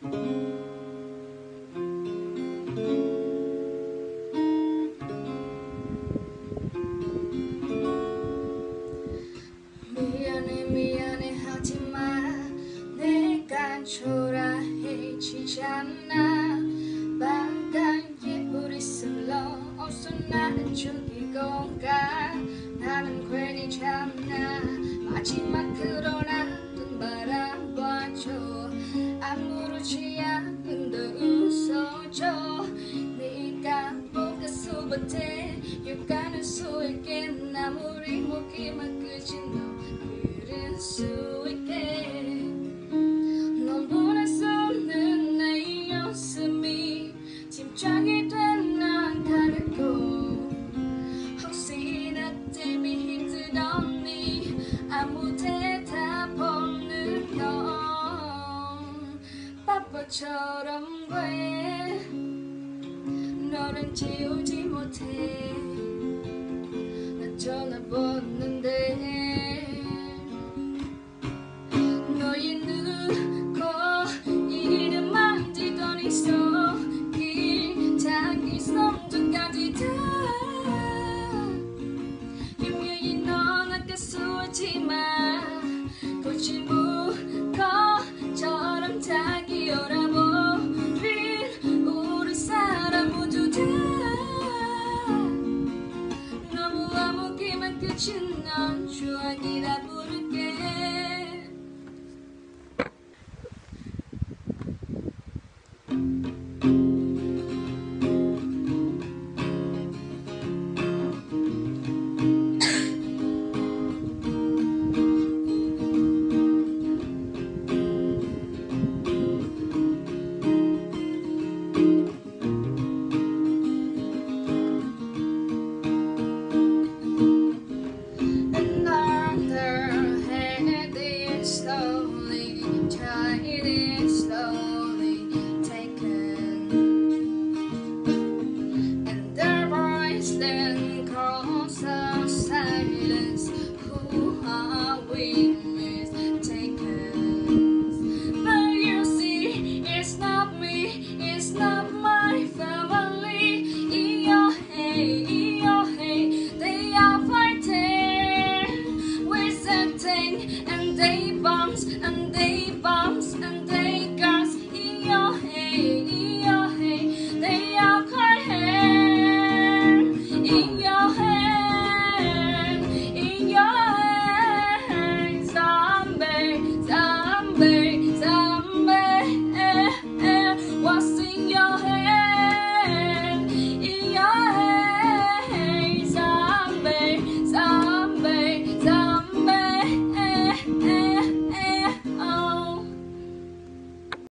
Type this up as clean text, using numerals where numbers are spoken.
미안해 하지만 내가 초라해지잖아. 바닥에 우리 슬러 어서 나를 죽이고 가. 나는 괜히 참나. 마지막으로 나는 바라봐줘. 아무렇지 않은데 웃어줘. 네가 뭐가 수bat해 육가는 수 있게. 아무리 목이만 끄지 너 그럴 수 있게. 넌 보낼 수 없는 내 연습이 짐작이 된 난 다르고. 혹시 나 때문에 힘들었니. 아무 대답 없는 넌 바보처럼 왜 너를 지우지 못해. 나 전화 받는데 너의 누구 이름만 지더니 속이 자기 손톱까지 다. 분명히 넌 아까 수었지만 거친 무거처럼 자기 알아버린 우리 사람 모두 다. 너무 아무기만 끝인 넌 추억이라 부를게. Silence, who are we mistaken? But you see, it's not me, it's not my family. In your head, they are fighting with something, and they bombs, and they bombs.